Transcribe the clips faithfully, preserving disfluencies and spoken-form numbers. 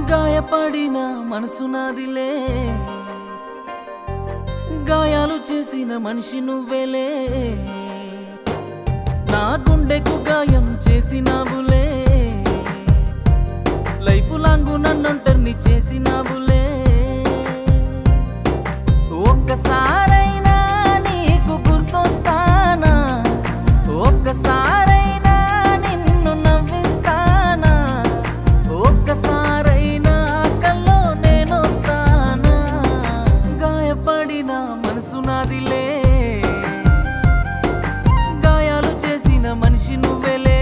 గాయపడిన మనసు నాదిలే, గాయాలు చేసిన మనిషి నువ్వేలే, నా గుండెకు గాయం చేసినావులే, లైఫ్ లాంగ్ నన్నొంటర్ని చేసినావులే. ఒక్కసారైనా నీకు గుర్తొస్తానా, ఒక్కసారైనా నిన్ను నవ్విస్తానా, ఒక్కసారైనా కల్లో నేనొస్తానా. గాయపడిన మనసు నాదిలే, గాయాలు చేసిన మనిషి నువ్వేలే.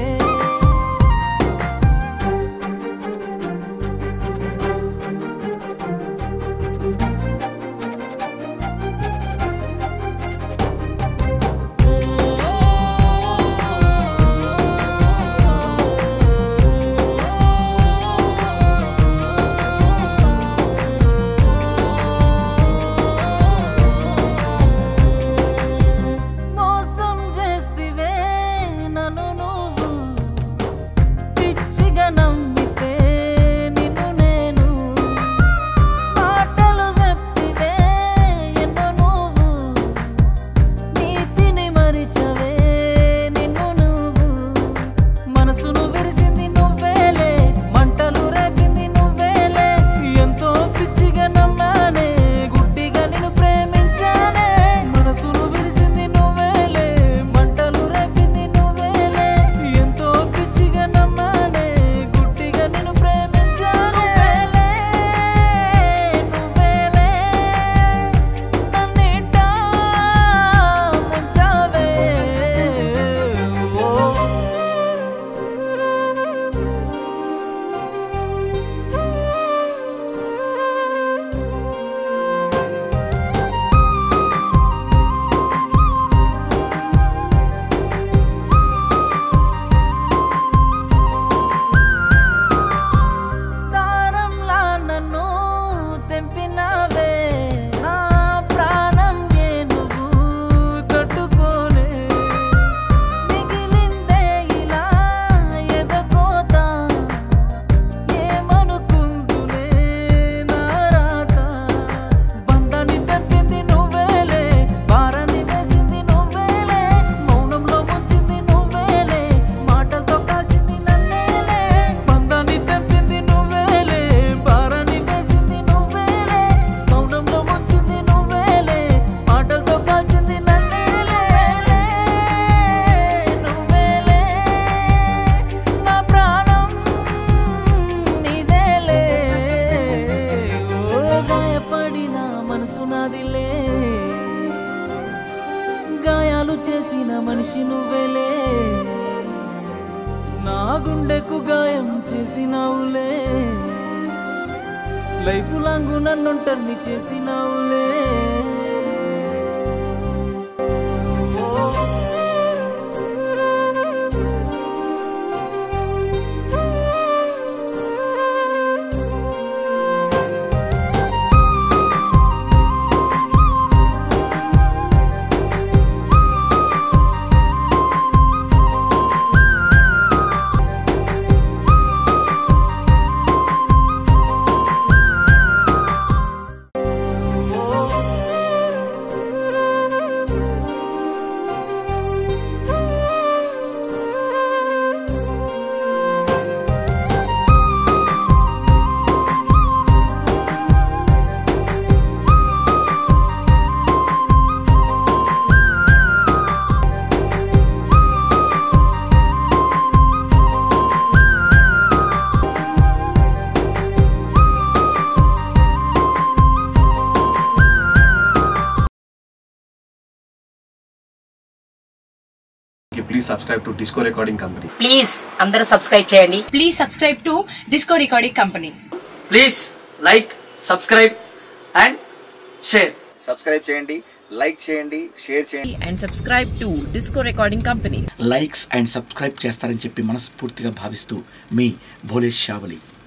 గాయాలు చేసిన మనిషి నువ్వేలే, నా గుండెకు గాయం చేసినావులే, లైఫ్ లాంగ్ నన్నొంటర్ని చేసినావులే. Please subscribe to Disco Recording Company. Please, అందరూ సబ్స్క్రైబ్ చేయండి. Please subscribe to Disco Recording Company. Please like, subscribe and share. Subscribe చేయండి, లైక్ చేయండి, షేర్ చేయండి and subscribe to Disco Recording Company. Likes and subscribe చేస్తారని చెప్పి మనస్ఫూర్తిగా భావిస్తూ మీ భోలేష్ షావలి.